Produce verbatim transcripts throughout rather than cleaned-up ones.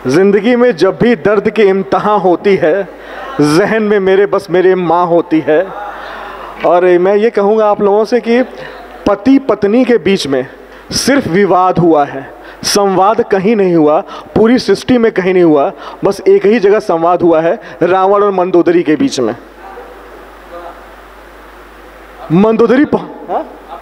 जिंदगी में जब भी दर्द की इम्तहान होती है, जहन में मेरे बस मेरे माँ होती है। और मैं ये कहूँगा आप लोगों से कि पति पत्नी के बीच में सिर्फ विवाद हुआ है, संवाद कहीं नहीं हुआ, पूरी सृष्टि में कहीं नहीं हुआ। बस एक ही जगह संवाद हुआ है, रावण और मंदोदरी के बीच में। मंदोदरी पह...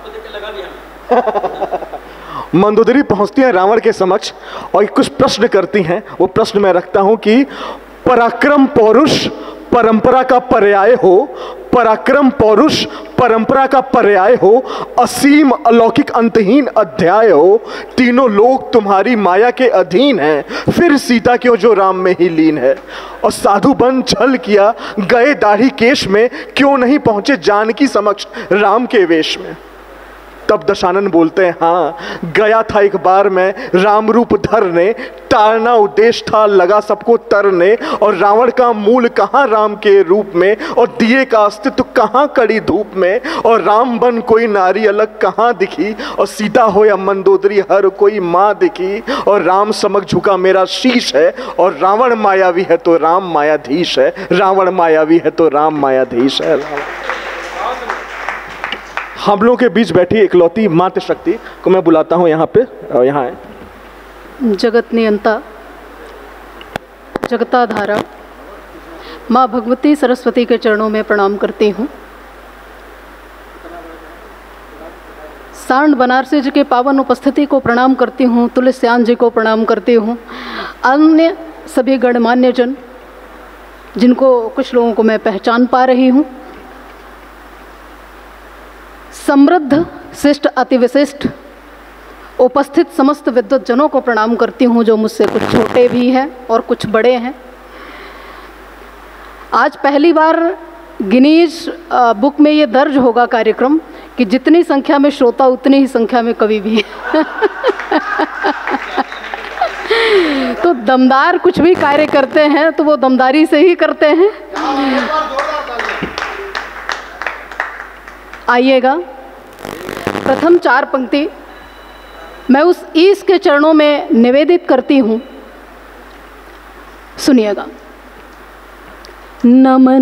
मंदोदरी पहुंचती है रावण के समक्ष और कुछ प्रश्न करती हैं। वो प्रश्न मैं रखता हूं कि पराक्रम पौरुष परंपरा का पर्याय हो, पराक्रम पौरुष परंपरा का पर्याय हो, असीम अलौकिक अंतहीन अध्याय हो, तीनों लोग तुम्हारी माया के अधीन हैं, फिर सीता क्यों जो राम में ही लीन है। और साधु बन छल किया गए दाढ़ी केश में, क्यों नहीं पहुंचे जानकी समक्ष राम के वेश में। तब दशानन बोलते हैं, हाँ गया था एक बार मैं राम रूप धरने, टालना उद्देश्य था लगा सबको तरने। और रावण का मूल कहाँ राम के रूप में, और दिए का अस्तित्व कहाँ कड़ी धूप में। और राम बन कोई नारी अलग कहाँ दिखी, और सीता हो या मंदोदरी हर कोई माँ दिखी। और राम समक्ष झुका मेरा शीश है, और रावण मायावी है तो राम मायाधीश है, रावण मायावी है तो राम मायाधीश है। हम लोगों के बीच बैठी इकलौती मातृ शक्ति को मैं बुलाता हूँ यहाँ पे, और यहाँ है जगत नियंता जगताधारा माँ भगवती सरस्वती के चरणों में प्रणाम करती हूँ। सांड बनारसी जी के पावन उपस्थिति को प्रणाम करती हूँ, तुलसियान जी को प्रणाम करती हूँ, अन्य सभी गणमान्य जन जिनको कुछ लोगों को मैं पहचान पा रही हूँ, समृद्ध शिष्ट अति विशिष्ट उपस्थित समस्त विद्वत जनों को प्रणाम करती हूँ, जो मुझसे कुछ छोटे भी हैं और कुछ बड़े हैं। आज पहली बार गिनीज बुक में ये दर्ज होगा कार्यक्रम कि जितनी संख्या में श्रोता उतनी ही संख्या में कवि भी है। तो दमदार कुछ भी कार्य करते हैं तो वो दमदारी से ही करते हैं। आइएगा, प्रथम चार पंक्ति मैं उस ईश के चरणों में निवेदित करती हूँ, सुनिएगा। नमन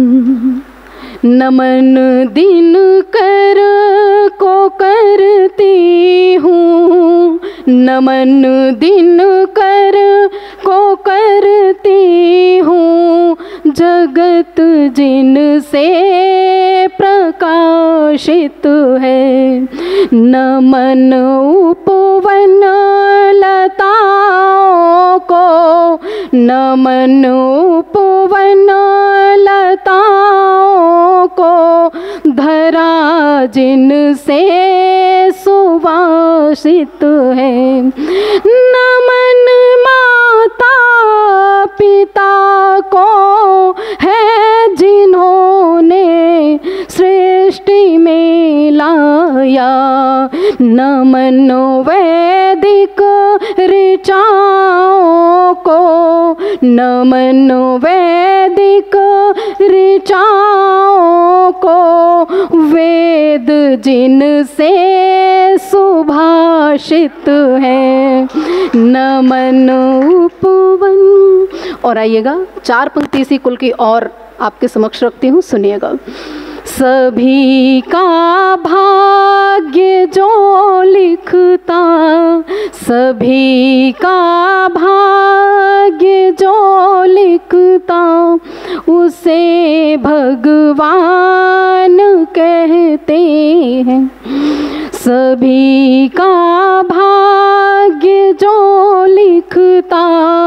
नमन दिन कर को करती हूँ, नमन दिन कर को करती हूँ, जगत जिन से प्रकाशित है। नमन उपवन लताओं को, नमन उपवन लताओं को, धरा जिन से सुवासित है। नमन माता पिता को है जिन्होंने सृष्टि में लाया। नमन वैदिक ऋचाओं को, नमन वैदिक ऋचाओं को, वेद जिन से सुभाषित है। नमन उपवन। और आइएगा, चार पंक्ति इसी कुल की और आपके समक्ष रखती हूँ, सुनिएगा। सभी का भाग्य जो लिखता, सभी का भाग्य जो लिखता, उसे भगवान कहते हैं। सभी का भाग्य जो लिखता,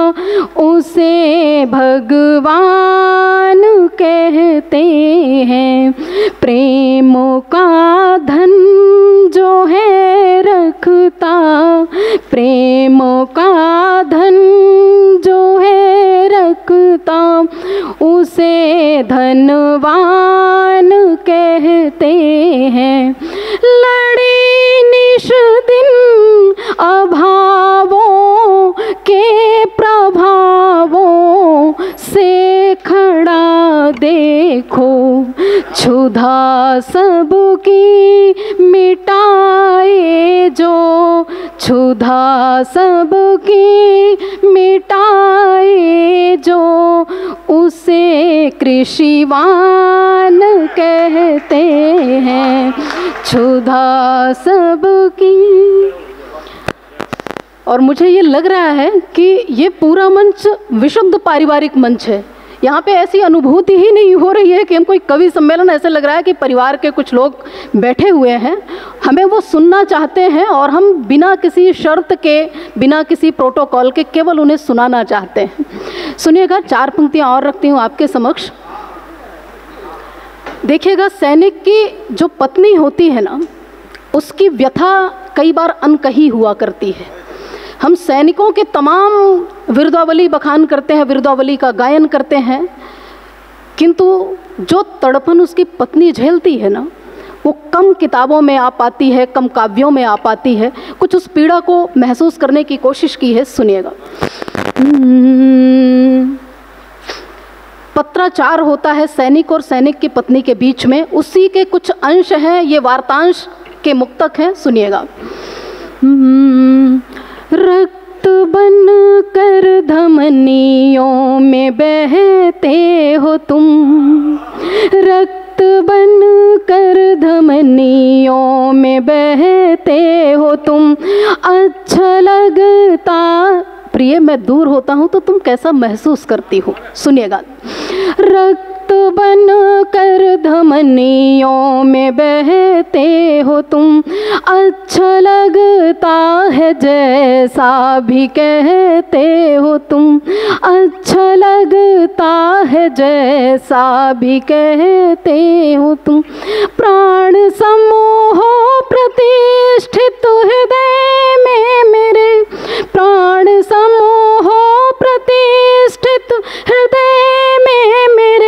उसे भगवान कहते हैं। प्रेम का धन जो है रखता, प्रेम का धन जो है रखता, उसे धनवान कहते हैं। लड़ी निश दिन अभावों के प्रभावों से खड़ा देखो, क्षुधा सबकी मिटाए जो, क्षुधा सबकी मिटाए जो उसे कृषिवान कहते हैं, क्षुधा सबकी। और मुझे ये लग रहा है कि ये पूरा मंच विशुद्ध पारिवारिक मंच है। यहाँ पे ऐसी अनुभूति ही नहीं हो रही है कि हम कोई कवि सम्मेलन, ऐसे लग रहा है कि परिवार के कुछ लोग बैठे हुए हैं, हमें वो सुनना चाहते हैं और हम बिना किसी शर्त के, बिना किसी प्रोटोकॉल के केवल उन्हें सुनाना चाहते हैं। सुनिएगा, चार पंक्तियाँ और रखती हूँ आपके समक्ष। देखिएगा, सैनिक की जो पत्नी होती है ना, उसकी व्यथा कई बार अनकही हुआ करती है। हम सैनिकों के तमाम विरदावली बखान करते हैं, विरदावली का गायन करते हैं, किंतु जो तड़पन उसकी पत्नी झेलती है ना, वो कम किताबों में आ पाती है, कम काव्यों में आ पाती है। कुछ उस पीड़ा को महसूस करने की कोशिश की है, सुनिएगा। पत्राचार होता है सैनिक और सैनिक की पत्नी के बीच में, उसी के कुछ अंश हैं, ये वार्तांश के मुक्तक हैं, सुनिएगा। रक्त बन कर धमनियों में बहते हो तुम, रक्त बन कर धमनियों में बहते हो तुम, अच्छा लगता। प्रिय, मैं दूर होता हूँ तो तुम कैसा महसूस करती हो, सुनिएगा। रक्त बन कर धमनियों में बहते हो तुम, अच्छा लगता है जैसा भी कहते हो तुम, अच्छा लगता है जैसा भी कहते हो तुम। प्राण समूह प्रतिष्ठित हृदय में मेरे, प्राण समूह प्रतिष्ठित हृदय में मेरे,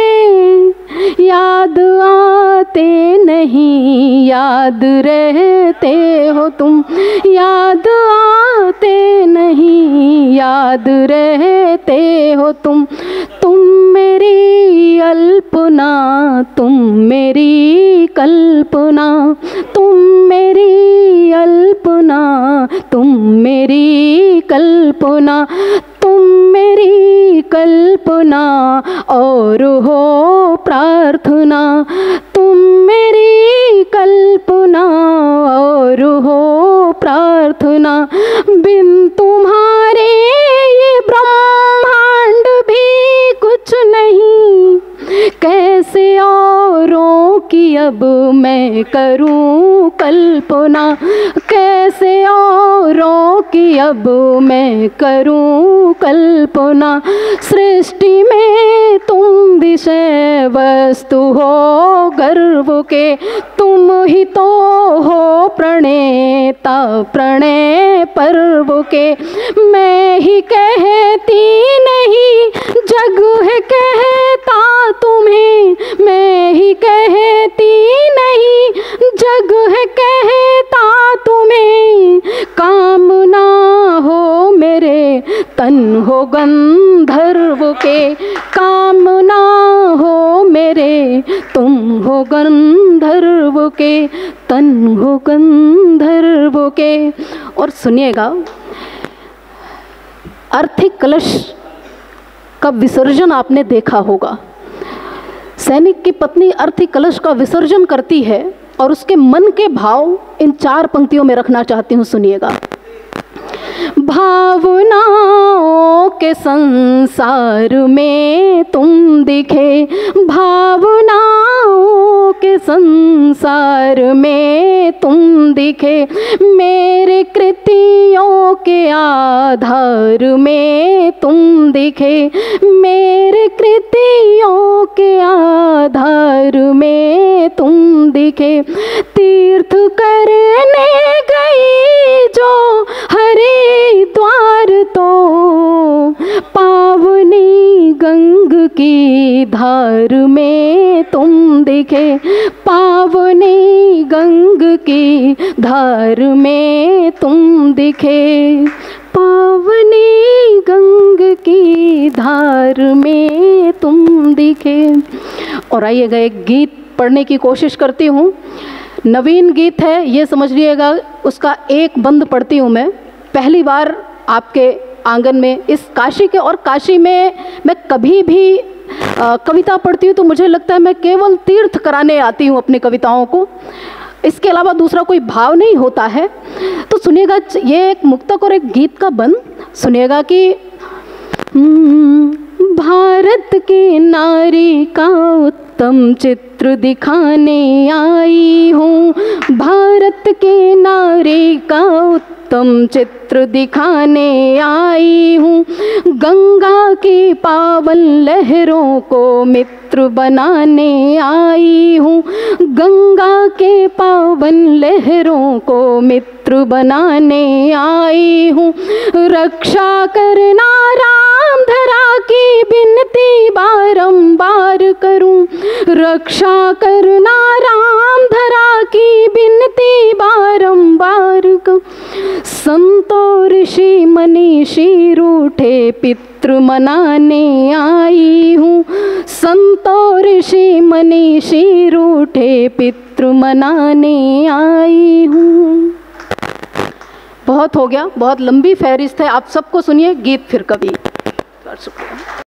याद आते नहीं, याद रहते हो तुम, याद आते नहीं, याद रहते हो तुम। तुम मेरी अल्पना, तुम मेरी कल्पना, तुम मेरी अल्पना, तुम मेरी कल्पना, तुम मेरी कल्पना और हो प्रार्थना, तुम मेरी कल्पना और हो प्रार्थना। बिन तुम्हारे ये ब्रह्मांड भी कुछ नहीं, कैसे औरों की अब मैं करूं कल्पना, कैसे औरों की अब मैं करूं कल्पना। सृष्टि में तुम विषय वस्तु हो गर्व के, तुम ही तो हो प्रणेता प्रणय पर्व के। मैं ही कहती नहीं, जग है कहता तुम्हें, मैं ही कहती नहीं, जग है कहता तुम्हें। कामना हो मेरे तन हो गंधर्व के, कामना हो मेरे तुम हो गंधर्व के, तन हो गंधर्व के। और सुनिएगा, आर्थिक कलश का विसर्जन आपने देखा होगा। सैनिक की पत्नी अर्थी कलश का विसर्जन करती है और उसके मन के भाव इन चार पंक्तियों में रखना चाहती हूँ, सुनिएगा। भावनाओं के संसार में तुम दिखे, भावनाओं के संसार में तुम दिखे, मेरे कृतियों के आधार में तुम दिखे, मेरे कृतियों के आधार में तुम दिखे। तीर्थ करने गई जो हरिद्वार तो, पावनी गंग की धार में तुम दिखे, पावनी गंग की धार में तुम दिखे, पावनी गंग की धार में तुम दिखे। और आइएगा, एक गीत पढ़ने की कोशिश करती हूँ, नवीन गीत है, ये समझ लीजिएगा। उसका एक बंद पढ़ती हूँ मैं, पहली बार आपके आंगन में, इस काशी के, और काशी में मैं कभी भी आ, कविता पढ़ती हूँ तो मुझे लगता है मैं केवल तीर्थ कराने आती हूँ अपनी कविताओं को, इसके अलावा दूसरा कोई भाव नहीं होता है। तो सुनिएगा, ये एक मुक्तक और एक गीत का बंद सुनिएगा कि भारत की नारी का उत्तम चित्र दिखाने आई हूँ, भारत की नारी का उत्तम चित्र दिखाने आई हूँ, गंगा की पावन लहरों को मित्र बनाने आई हूँ, गंगा के पावन लहरों को मित्र बनाने आई हूँ, रक्षा करना राम धरा की बिनती बारंबार करूं, रक्षा करना राम धरा की बिनती बारंबार करूं, संतो ऋषि मनीषी रूठे पितृ मनाने आई हूँ, संतो ऋषि मनीषी रूठे पितृ मनाने आई हूँ। बहुत हो गया, बहुत लंबी फहरिस्त है, आप सबको सुनिए गीत फिर कभी। शुक्रिया।